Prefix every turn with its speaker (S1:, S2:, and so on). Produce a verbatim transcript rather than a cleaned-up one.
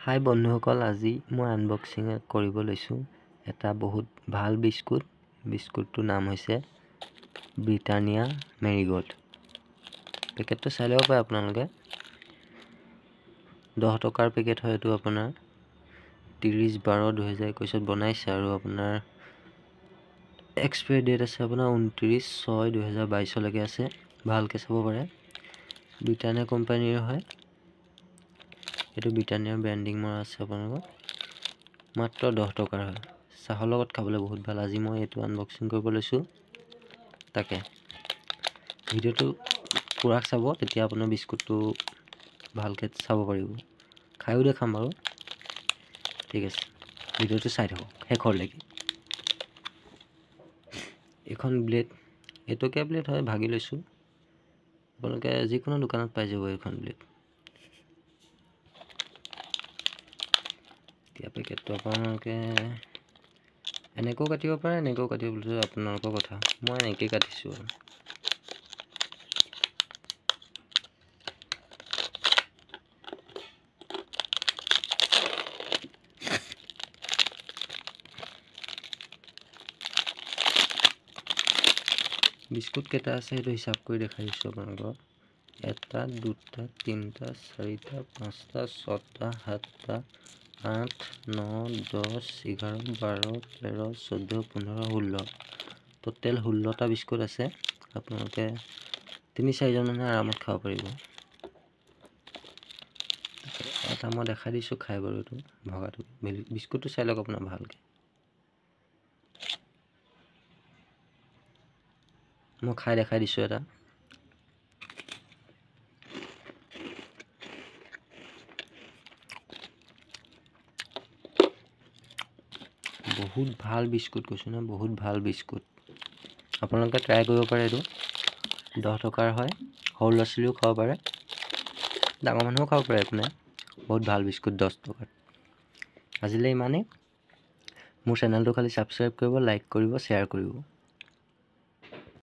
S1: হাই বন্ধুসকল, আজি মই আনবক্সিং কৰিব লৈছোঁ এটা বহুত ভাল বিস্কুট। বিস্কুটটোৰ নাম হৈছে ব্ৰিটানিয়া মেৰিগোল্ড। পেকেটটো চাই ল'ব পাৰে আপোনালোকে। দহ টকাৰ পেকেট হয় এইটো। আপোনাৰ ত্ৰিছ বাৰ দুহেজাৰ একৈছত বনাইছে আৰু আপোনাৰ এক্সপায়াৰি ডেট আছে আপোনাৰ ঊনত্ৰিছ ছয় দুহেজাৰ বাইছলৈকে আছে। ভালকৈ চাব পাৰে। ব্ৰিটানিয়া কোম্পানীৰ হয় এইটো। ব্ৰিটানিয়াৰ ব্ৰেণ্ডিং মৰা আছে আপোনালোকৰ। মাত্ৰ দহ টকাৰ হয়। চাহৰ লগত খাবলৈ বহুত ভাল। আজি মই এইটো আনবক্সিং কৰিব লৈছোঁ। তাকে ভিডিঅ'টো পূৰা চাব, তেতিয়া আপোনাৰ বিস্কুটটো ভালকৈ চাব পাৰিব। খায়ো দেখাম বাৰু। ঠিক আছে, ভিডিঅ'টো চাই থাকক শেষৰলৈকে। এইখন ব্লেড এটকীয়া ব্লেড হয়, ভাগি লৈছোঁ। আপোনালোকে যিকোনো দোকানত পাই যাব এইখন ব্লেড। এতিয়া পেকেটটো আপোনালোকে এনেকৈও কাটিব পাৰে, এনেকৈও কাটিব পাৰে, আপোনালোকৰ কথা। মই এনেকৈ কাটিছোঁ আৰু বিস্কুট কেইটা আছে সেইটো হিচাপ কৰি দেখাই দিছোঁ আপোনালোকক। এটা দুটা তিনিটা চাৰিটা পাঁচটা ছটা সাতটা আঠ ন দহ এঘাৰ বাৰ তেৰ চৈধ্য পোন্ধৰ ষোল্ল। টোটেল ষোল্লটা বিস্কুট আছে। আপোনালোকে তিনি চাৰিজন মানুহে আৰামত খাব পাৰিব। এটা মই দেখাই দিছোঁ খাই বাৰু। এইটো ভগাটো বিস্কুটটো চাই লওক আপোনাৰ ভালকৈ। মই খাই দেখাই দিছোঁ এটা। বহুত ভাল বিস্কুট কৈছোঁ নহয়, বহুত ভাল বিস্কুট। আপোনালোকে ট্ৰাই কৰিব পাৰে। এইটো দহ টকাৰ হয়। সৰু ল'ৰা ছোৱালীও খাব পাৰে, ডাঙৰ মানুহেও খাব পাৰে, একো নাই। বহুত ভাল বিস্কুট দহ টকাত। আজিলৈ ইমানেই। মোৰ চেনেলটো খালি ছাবস্ক্ৰাইব কৰিব, লাইক কৰিব, শ্বেয়াৰ কৰিব।